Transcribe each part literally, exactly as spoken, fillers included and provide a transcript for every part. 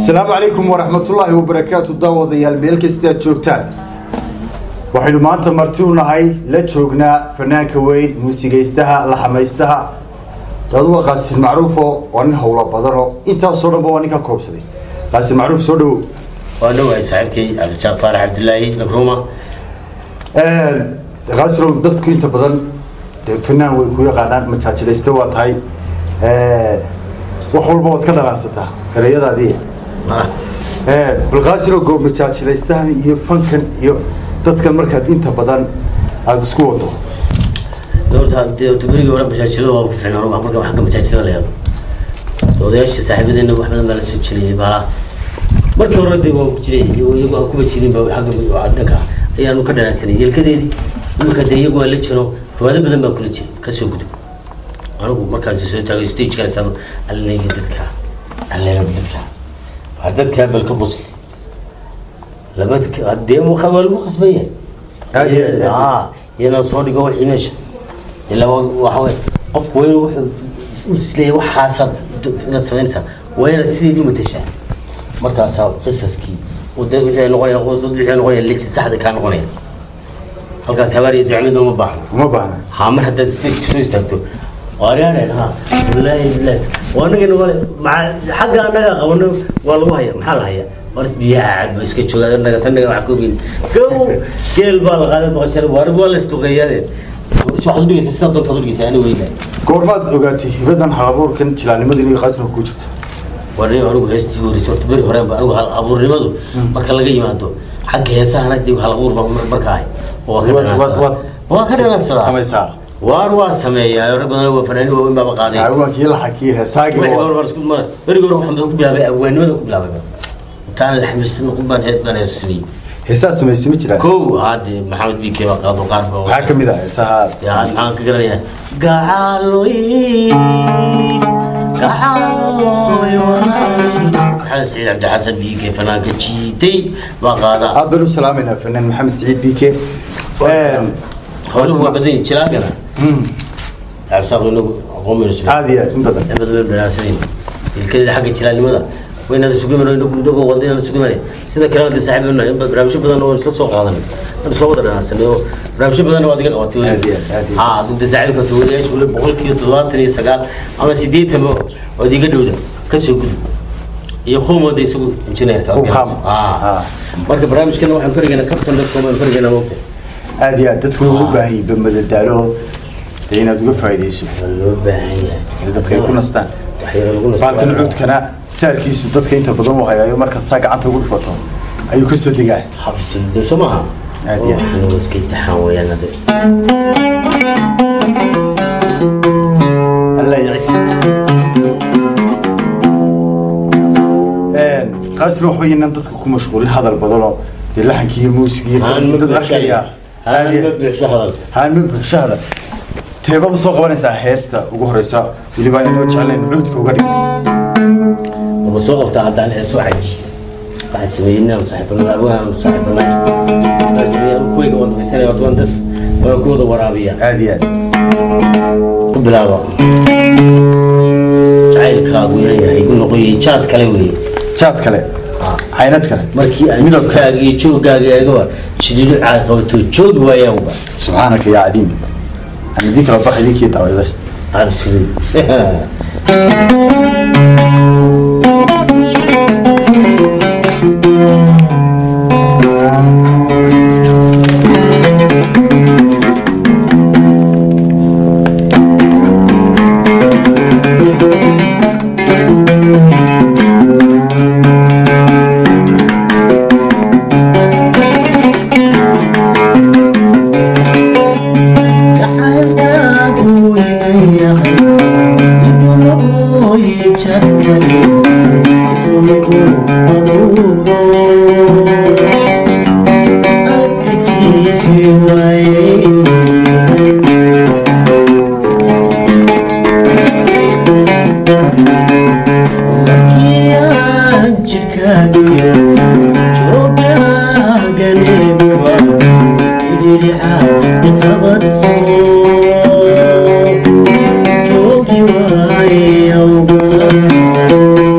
السلام عليكم ورحمة الله وبركاته دعوة يا الملك استاد جوكتان وحين ما أنت مرتونا هاي لا تشوقنا فنان كوين موسيقيستها لحميستها تدوى قاسي المعروفة وأنه هو بدره أنت صورة بوانيكا كوبسدي قاسي المعروف صورة وأنا ويسعدكي عبد الشافي فرح عبد الله نكرومة قاسي لو ضدك أنت بدل فنان ويكوي قناة متشاجل استوى هاي وحول بود كذا راسته الرياضة دي بالغاسل وقوم متشاجل استهني يفنكن يو dadka markaad inta badan aad isku wado dowladda tibiriga wara majaajilada waa ku fiicnaan oo marka wax ka majaajilada leeyahay odayaasha saaxiibadeena wax badan baa la soo jiray baa markii hore dib oo jiray iyagu aan ku bajirin baa xagga dhanka ayaanu ka dhanaasanay yelkadeedii marka de iyagu la jiro ruwaado badan baa kula jiray ka soo gudub anigu markaan soo taagay stage ka soo alleeyay dadka alleeyay dadka dadka balka busli لبدك قديم وخوال مخصبية. هذه آه يلا صار جوا حماش. إلا وحوي قف وين وح وسلي وحاسات نتسوين سا وين تسيدي متشاه. مركز ساو قصص كي وده بيجي نقولي نقول صدق بيجي نقولي اللي تساعد كان نقولي. هالكا سواري يدعمي دوم بعض. ما بعنا. حامر حتى تستيق شو يستخدم. واريانا ها بالله بالله وانا نقول مع حق أنا قولنا والله هي محل هي. بس بيعد بس كتشوف هذا النجار النجار معكوبين كم كل بالغادة بغشر وارد ولا استوغيات شو حد بيجي سستان تنتظر جيس يعني ويدا كورمات أوقاتي بدن حلبور كنت شلاني مدني خاسر كوجت ورني أروح هستي وريسورت بري هرب أروح هالأبور رمادو مركل لقي ما عندو حق هسا هناك ديو هالأبور بركاي وات وات وات وهكذا ناس سمي ساعة واروا سمي يا ربنا وفنان وين ما بقاني عروة كيلا حكيها ساقي وار وار سكوت مر بري يروح حمد بلا بلا وين وين بلا بلا كان الحمد نقبان هيد بنا السوي هسات سمي سمي كذا كو عادي محمد بيكي وقاد وقارب حاكم إذا هسات يا عاد معك قرنيا قعالوي قعالوي وراني محمد سعيد عبد الحسن بيكي فنان كتشيتي وقادا عبد السلام هنا فنان محمد سعيد بيكي هو بدين شلاقنا امم تعرف صار انه قوم يسوي هذه بدل بدل بالعسلين الكل حق شلال لماذا وين هذا سوق منه نقول نقول وندينا سوق منه سيدا كلام صاحب منه يبغى برامج بدنا نقول سوق هذا أنا سوق ده أنا سنو برامج بدنا نقول دقيقة وتقول ها ضد صاحب كتقول إيش ولا بقول كيو طلعت تري سجال أنا سيدي تبغى ودقيقة دوده كسوق يخوم ودي سوق إنجنير كم آه مركب برامج كنا واحد فرقنا كابتن ده كمان فرقنا ممكن هذه تدخل باهي بمدد دارو تينا تقول فايدة باهي كده تكون نستان لكن عود كنا ساركيس ودتك أنت بدون وهاي مركز ساق عنده يقول فطور أيو كسر دقاي حفظ ده سمعها عادي أنا مسكين تحاول أنا ده الله يعيش قاس روح وين أنت تكون مشغول هذا البدلة تلحن كي موسيقى كده تأخيها هذا مبلغ شهر هذا مبلغ شهر تبغى سوق وانا ساحسته وجهرسا اللي بقى إنه تعلن عودك وقدي وسوق بتاع ده الحسوا عجي بعد سوينا وصاحبنا أبوها وصاحبنا بس بيا كويك وانت بسنة وانت وكود ورابية هذه قبل أبا عيل كابو يريح يقول نقول شات كلوي شات كله عينات كله مركي ميدو كاجي شو كاجي أجوا شديد على قوته شو جوايا وبا سبحانك يا عديم أنا ديك ربح ديك يدعو إذا عارف Told you I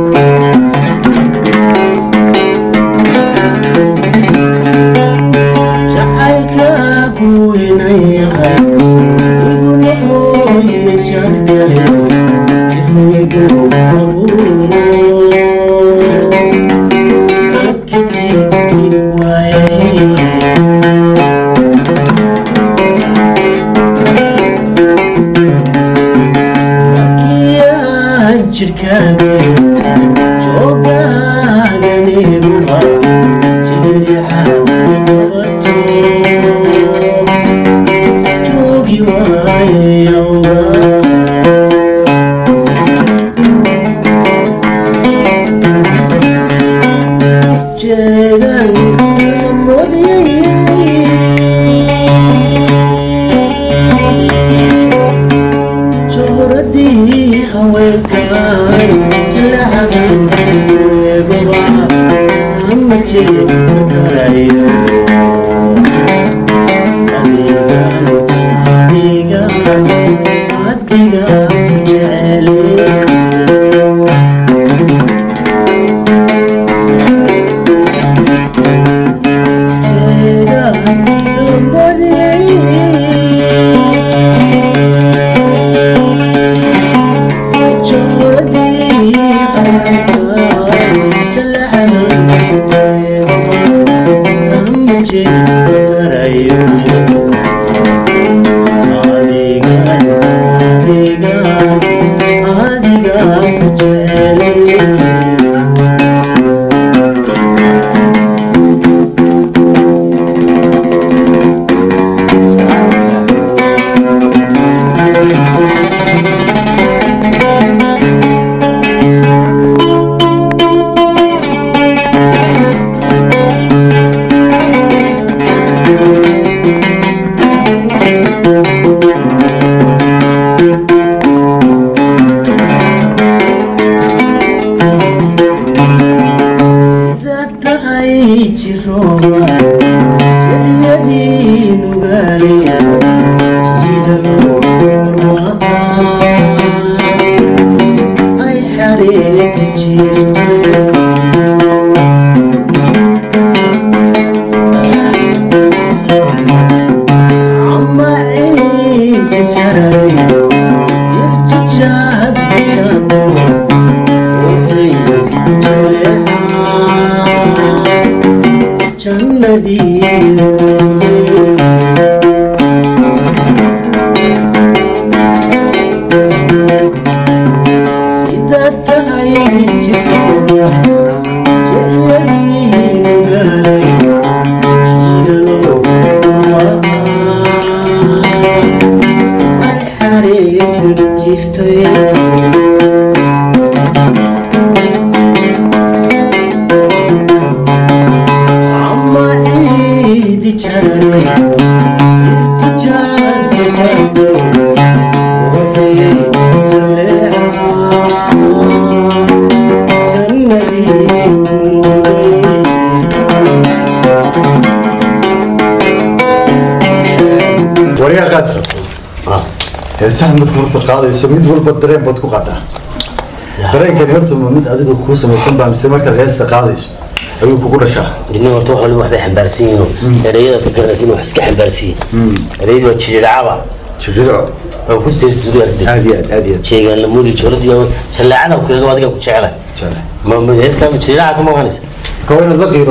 heesaha mid marta qaadayso mid walba dareen bad ku qadaa dareenkan horta mid adigu ku sameeysan baa mise marka heesta qaadayso ayuu kugu dhashaa inna horta waxa lagu waxba xambaarsan yihiin erayada fikiraysan wax iska xambaarsan erayadu waa jiriracaba jiriro oo ku steesto arday aad iyo aad iyo sheegan la mudi joradiyo salaacada ku yaga adiga ku jecela ma ma heesta jiriraca kuma waanaysa كون ذقير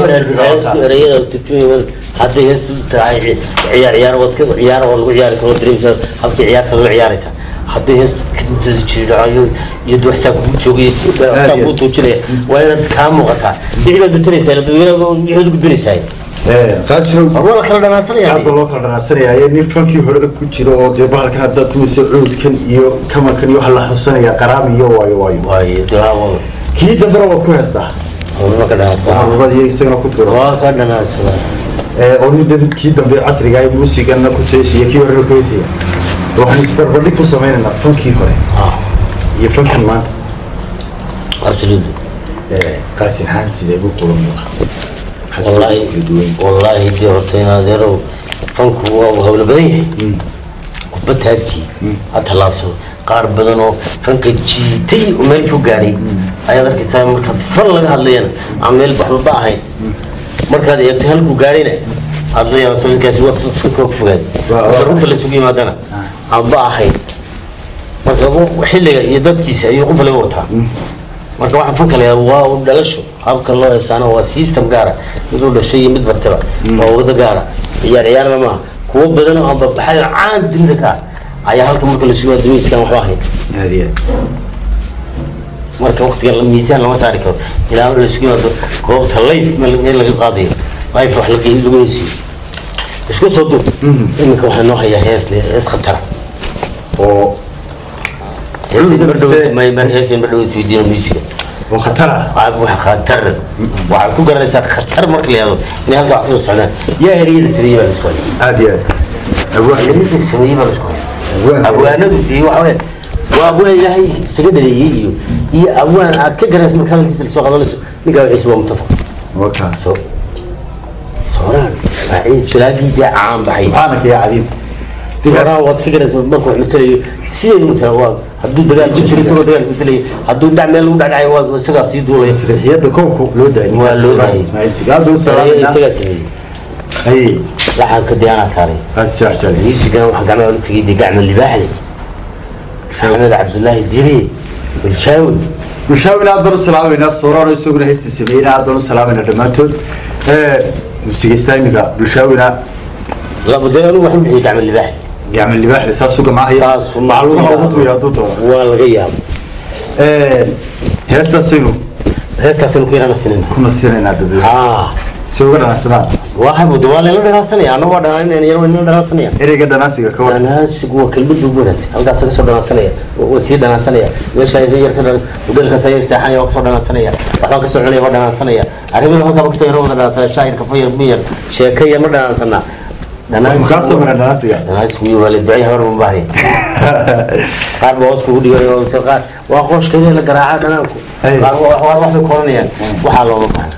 رياض تبتوي حتى يستطيع عيار عيار واسكت عيار ولا عيار كل دريم حتى عيار كل عياريسا حتى يستطيع تشجيع يدو حساب شوقي حساب توجله وين كام وقتها يحدد التريسة يحدد التريسة قاسم والله كنا ناصري يعني والله كنا ناصري يعني فانكي هرد كتير أو دبار كان هذا توسعود كان يو كمان كان يحل حسن يا قرامي يو واي واي واي ده كي دبر وكويس ده والله كنا ناصري والله يسمع كتير والله كنا ناصري أوني ده كي دبر عصري جاي موسيقى أنا كتير كي هرد كويسية وحنا نسبر بدي كوسمينا فانكي هرد آه يفكر ما أرسلود قاسم حانسي ده يقول والله والله دي هرتينا ديرو فنكو وقبل بديه قبت هاتي أتلاصو قار بدنو فنك جيتي ومال فوقاري أيضا كيسان مركز فرلق هاللينا عمال بحضر ضاهين مركز يبتهل فوقارينا هاللينا وصلت كاسي وقت فنكو فوقاري رب اللي سوقي مادنا عم ضاهين marka xilliga iyo dadkiisa ayuu qof laga wataa marka waxaan fakalayaa waa u dhalasho habka loo heesaano waa system gaara mid u dhashay iyo mid bartaba waa wada gaara ciyaar ciyaar lama kuwa badan oo aan baxay caan dunida ka ayaa halka marka la sugo dumiiskan wax ahayn هذه marka waqtiga la miisaan lama saari karo ilaa la sugo goobta life meel laga qaadayo life wax la geeyo lagu heesiyo isku soo duub iminka waxaa noo hayaa hees hees khatar oo heeseen badhow may mar heeseen badhow isweydiino musiga وخطرة wax khatar waxaa ku garanaysaa khatar marka la yado in halka wax soo socdaan yaa eriyada sariiba la isku هذه أبوان eriyada sariiba la isku abwaanadu fi waxa weyn waa abwaan ilaahay isaga dhaliyay iyo iyo abwaan aad ka garanayso marka halkiisa la soo qadanayso ninka wixiisa waa mutafaq وكا so صوران عيد شلاقي دي عام بحي سبحانك يا عظيم صوران واد ka garanayso marka wax matalayo sidii mutala waa haduu dagaal ku jiro isagoo dagaal matalayo haduu dhac meel u dhacay waa isaga sii duulay مسرحيات كوكو لو داني waa loo daayay اسماعيل سيغال دول سلام isaga sameeyay اي waxaan ka diyaana saaray اسجع جلي musigan waxa gacmaha u tagay gacmo libaaxle Maxamed Abdullahi Diri bilshaawi مشاوين هذا السلام وين صوران يسوقنا هست سمين هذا السلام وين دمانتود موسيقى استايميكا مشاوين la budaynu wax bixi gacmo libaaxle يعمل اللي بحث اساس سوق معايا saas معلومه وقت ويا دوتو waa laga yaab ee heesta sinu heestaas inuu keenana sinin kuna sinayna dadweyne ah soo gudana sanad waxa buu dawaalay la dhanaasanaya anoo waa dhanaaynayna yar weyn la dhanaasanaya ereyga dhanaasiga ka waran dhanaasigu waa kelmad ugu wanaagsan halkaas ka soo dhanaasanaya oo sii dhanaasanaya meesha ay yar ka dalka sayir saaxan oo soo dhanaasanaya waxa ka soo cunay oo dhanaasanaya arrimaha halka ka soo yar oo dhanaasanaya shaayirka fayr biyar sheekaya ma dhanaasana dhanaasiga ka soo maran dhanaasiga dhanaasigu waa la ducay hor ma baahay qaar boos ku dhigay oo soo qaar waa qoshkeeda la garaaca dhanaanku qaar waa wax ku koranayaan waxa loo baahan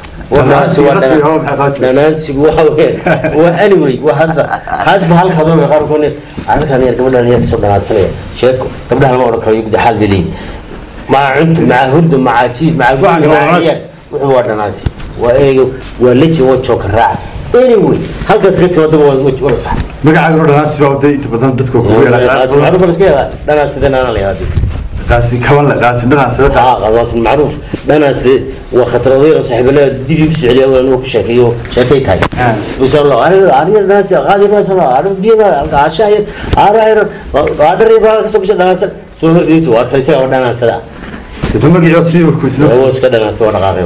dhanaansigu waxa weeye waa anyway waa hadda hadda halka dooga qaar koone halkan yar gabadhan yar soo dhanaasanaya sheeko gabadhan lama oran karo yugda xal bilay ma cunto ma hurdo ma jiif ma gurigaaciya wuxuu waa dhanaansi waa eego waa leji waa jooka raac anyway halka ka timaado waa waa sax magacaaga dhanaasi waa waday inta badan dadku ku yeelaa معروف بس كده dhanaansi ana la yaadi qaasi kaban la qaasi dhanaasi اه خلاص معروف dhanaansi waa khatar weyn saaxiibada dib u socday oo uu ku sheekeeyo sheekay tahay insha Allah ariga ariga dhanaansi qaadi ma sha Allah ariga diina gaashaayir ariga qaadari baa ka soo dhanaansi soo mardiisu waa kalisa oo dhanaansiga isla magaciisa si uu ku isla oo iska dhanaansi waa dhaqaaqay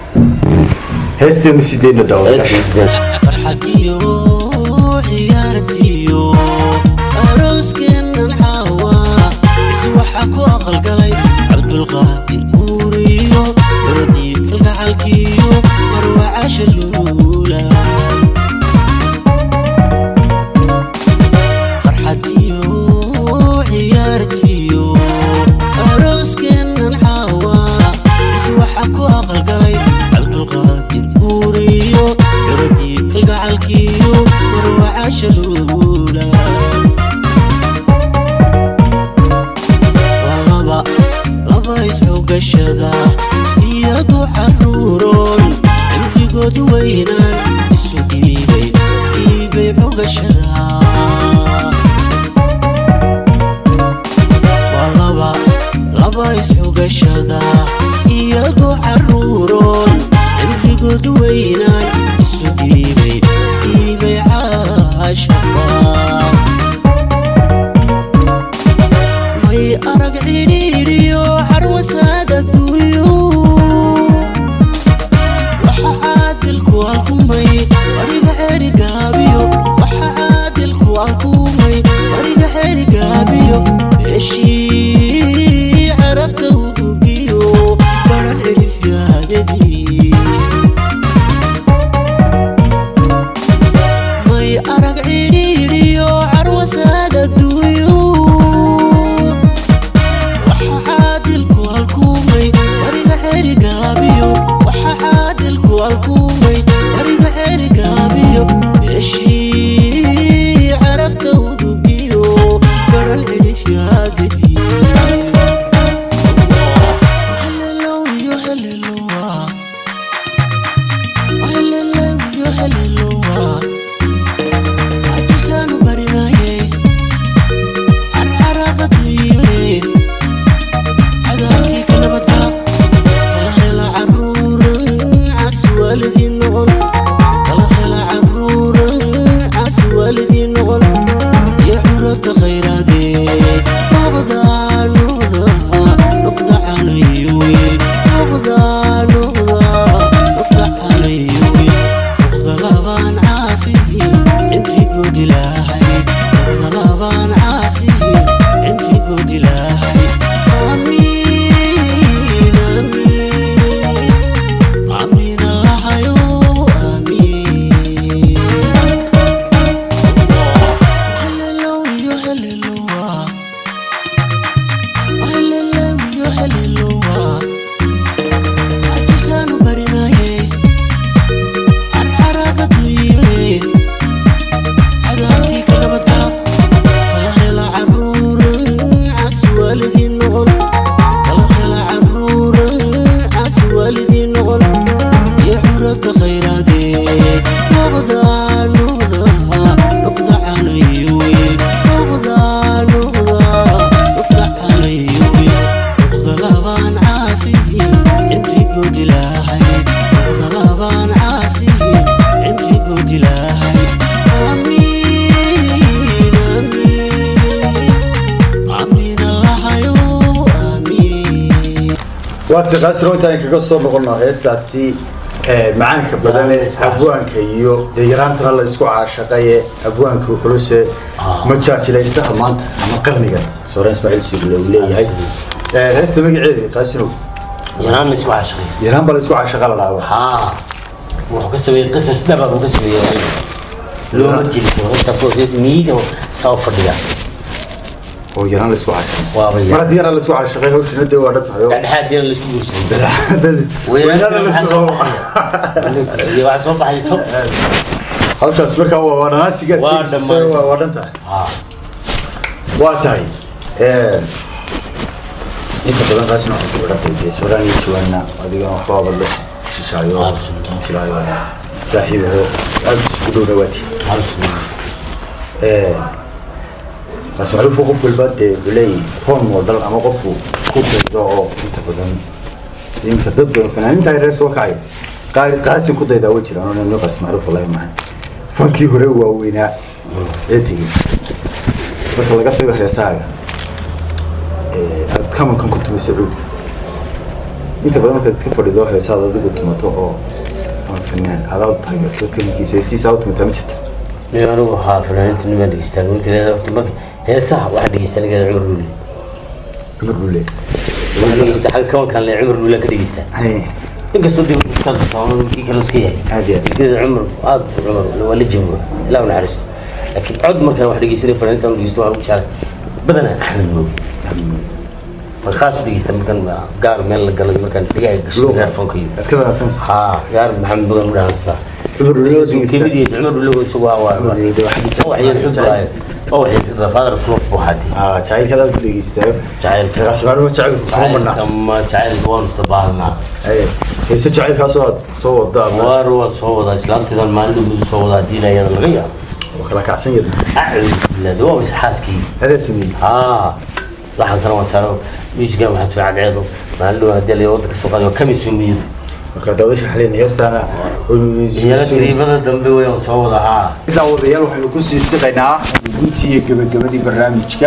heestii musideena dawada farxadiyo ciyaartiyo arooskeena hawa isu waxa ku aqal galay Abdul Qadir Uriyo radii falcalkiyo marwa ashluula farxadiyo ciyaartiyo arooskeena hawa isu waxa ku aqal galay Abdul Qadir Uriyo radii falcalkiyo marwa ashluula gashada iyadu caruuron amrigoodu weynaan isu dhiibay dhiibay xogashada walaba laba isxogashada iyadu caruuron amrigoodu weynaan isu dhiibay dhiibay caashaqa may arag cidhiidhiyo carwasada duuyo waxa caadilku alkumay wariga erigaabiyo waxa caadilku alkumay wariga erigaabiyo meeshii carafta u dugiyo baran cirifyaadadii may arag cidhiidhiyo waad shaqaysro inta ay kaga soo noqono heestaasi ee macaanka badan ee abwaanka iyo deegaantana la isku caashaqay abwaanka kuluse ma jaajilaysta maanta ama qarniga Sooraan Ismaaciil Suugle uu leeyahay ee heesta magaceeda qaasino yaraan isku caashaqay yaraan bal isku caashaqay la dhaabo ha wuxuu ka sameeyay qisas daba uu ka sameeyay loo majliso horta qoys miido soo fadhiya oo yaraan la isku caashaqay waa bay mar hadii yaraan la isku caashaqay hawshan hadda waa dhatahay dhaxaad yaraan la isku guursaday weeyaan la isku qabanay waa soo baxay top halkaas markaa waa wanaasiga waa waa dhantahay ha waa tahay ee inta badan qaasina waxay ku dhaqayay Sooraan iyo Joanna adiga wax baa wada shishayo jiraayo saaxiibo aad isku dhow dhawaati ee asmaru fuq fulbad bilay hon model ama qofku ku daydo oo inta badan inta dad badan fanaaniinta ay reeso kacay qaar qaasi ku dayda oo jiraan oo noo asmaru wallahi ma fankii hore waa weynaa ee tigi marka laga fiiro heesaaga ee kama kan ku tumisay dhulka inta badan marka iska fadhido heesaada adigu tumato oo fanaan adaa taageerto kaligiisa si sababtu inta ma jirta niyo waxa fanaaniinta niman dhigistaan markii marka heesaha waxa dhigistaan laga cumar ruule cumar ruule waxa dhigistaan xal kan kan la cumar ruule ka dhigistaan hay inkastoo dib u kala soo kii kala iska yahay aad iyo aad cumar aad cumar wala jimro ilaa una xaristo laakiin cod marka wax dhigistaan fanaaniinta dhigisto waa u jecel badana ahmed mo markaas dhigistaan markan gaar meel la galay markan dhigaay gasho telefoonka iyo adka wanaagsan ha gaar maxamed badan u dhaansta cumar ruule kibidi cumar ruule soo waa waa waxay oo waxay father flop waxaadi ah jaayl kada u dhigistaa jaayl kada asbaar ma jaayl kuma kama jaayl waan istabaahna ay heese jaayl ka soo soo wada war waa soo wada islaamtidan maalin uu soo wada diinayada laga yaab وكلا كعسين يد لا دوا بس حاسكي هذا سمي اه راح ترى صاروا مش جاب حتى على عيده ما له هدي اللي ودك السوق كم يسمي وكذا وش حاليا يستانا هي تقريبا دنبي وين صوضها إذا وضيال وحنا كل شيء استقينا قلتي قبل قبل برنامجك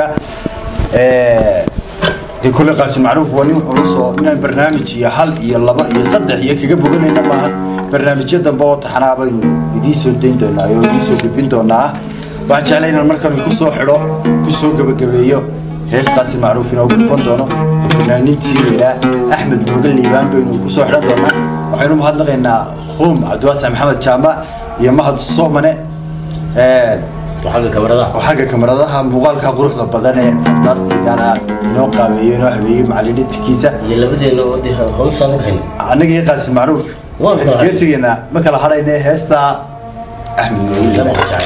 ااا دي كل قاسم معروف وني ونصو من البرنامج يا حل يا لبا يا صدح يا كجا بغنينا ما برنامجyada dambe oo taxanaabaynu idii soo deyn doonaa oo idii soo gudbin doonaa waxaan jeclaynaa markaan ku soo xidho ku soo gabagabeeyo heestaasi macruuf inuu gudbin doono fanaaniintii weelaa Axmed Buugal Liibaan baynu ku soo xidhan doonaa waxaynu mahadnaqaynaa Khum Cabdiwaasi Maxamed Jaama iyo Mahad Soomane ee xagga kamaradaha xagga kamaradaha muuqaalka quruxda badan ee fantastic ana inoo qaabeeyo inoo habeeyay macallimiintiisa iyo labadeena oo hawsha laga hayn aniga iyo Qaasim Macruuf geetigeena ma kala hadhaynay heesta Axmed Buugal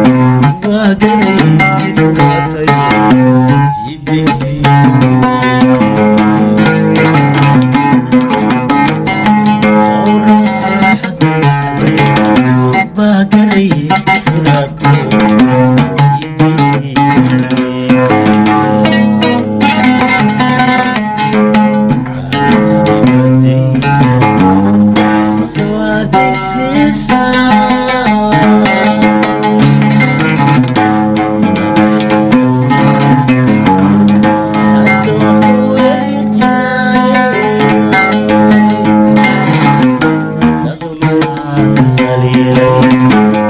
Love